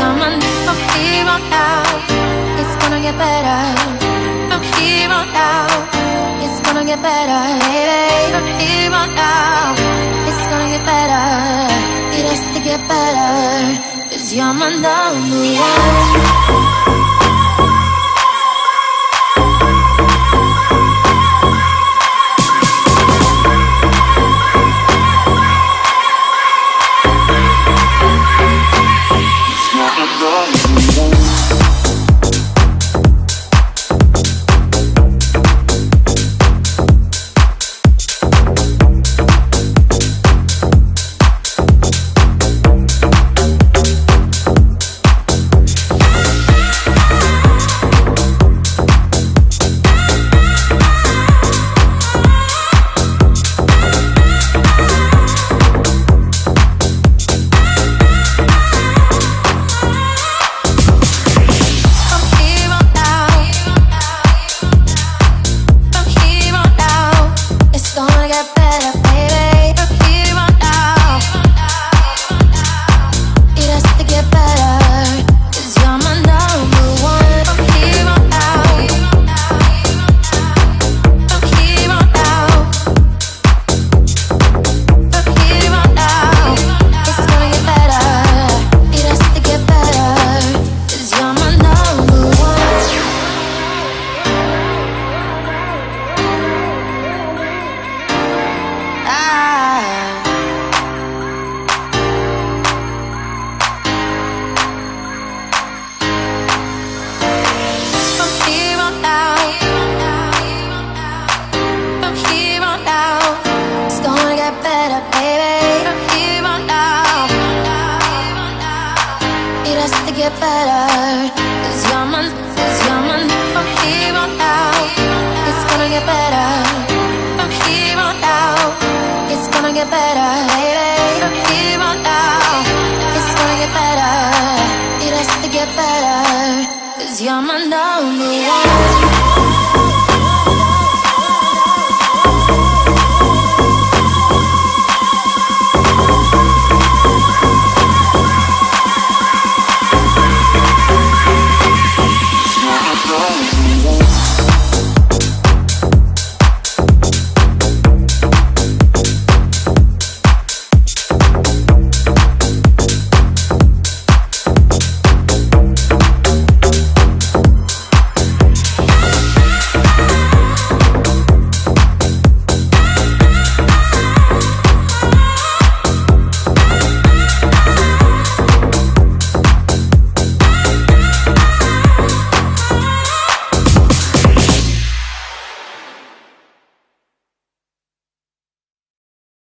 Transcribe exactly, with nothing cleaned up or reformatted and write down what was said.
you're my, from here on out, it's gonna get better. From here on out, it's gonna get better, baby. From here on out, it's gonna get better. It has to get better, 'cause you're my number one. You're my number one.